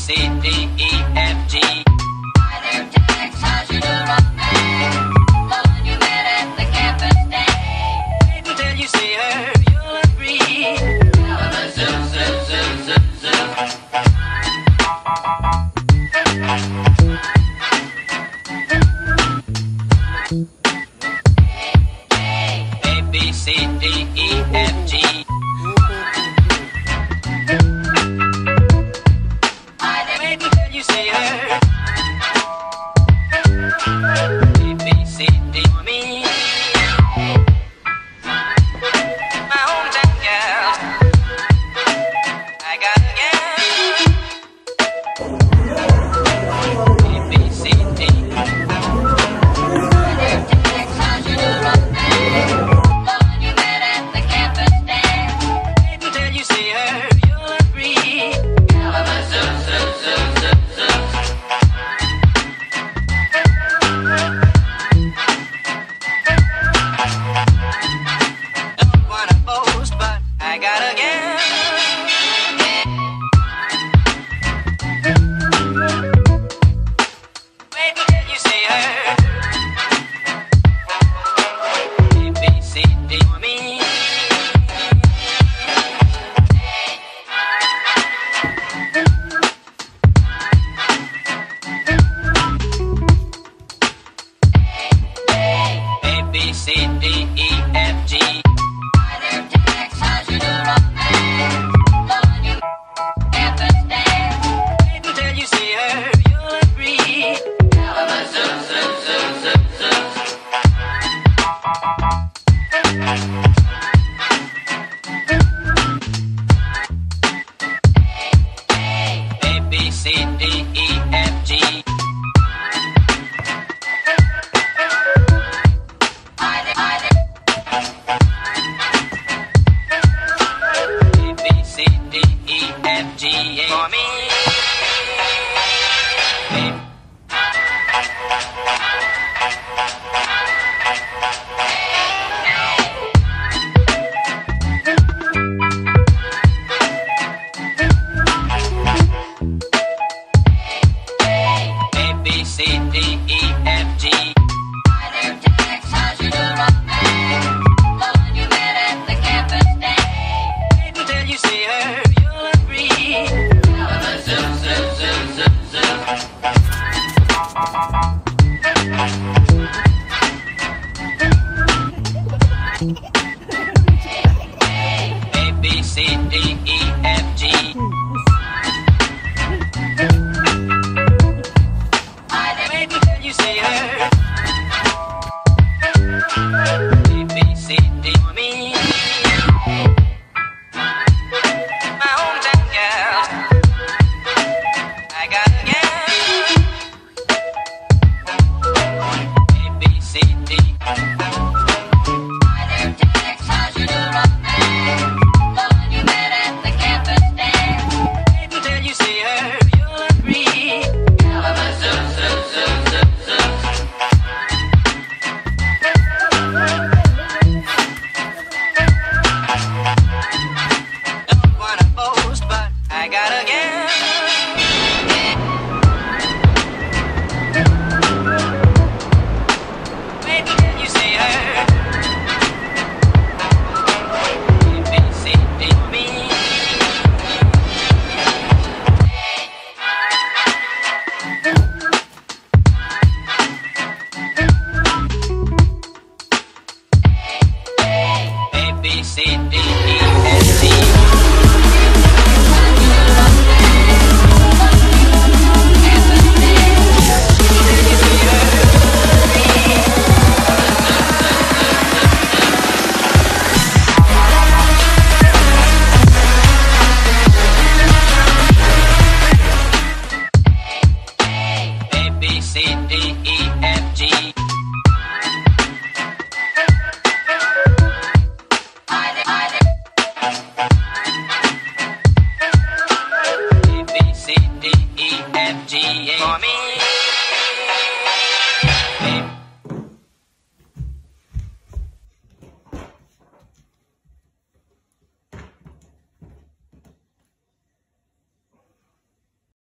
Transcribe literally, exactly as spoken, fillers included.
C, D, E, F, G. Hi there, Tex, how's your neurofan? The one you met at the campus day. Wait until you see her, you'll agree. Kalamazoo, zoo, zoo, zoo, zoo. A, B, C, D, E, F, G. Wait until you see her. A, B, C, D, me. My hometown gal. I got a gal. A, B, C, D. Hi there, Tex, how's your neurofan? The one you met at the campus day. Wait until you see her, you'll agree. Kalamazoo, zoo, zoo, zoo, zoo. Don't wanna boast, but I got a gal. Wait until you see her. A, B, C, D, me. A, B, C, D, E, F, G. Hi there, Tex, how's your neurofan? The one you campus day. Wait until you see her, you'll agree. Kalamazoo, zoo, zoo, zoo, zoo. A, B, C, D, E, F, G. Hi there, hi there. A, B, C, D, E, F, G, for me.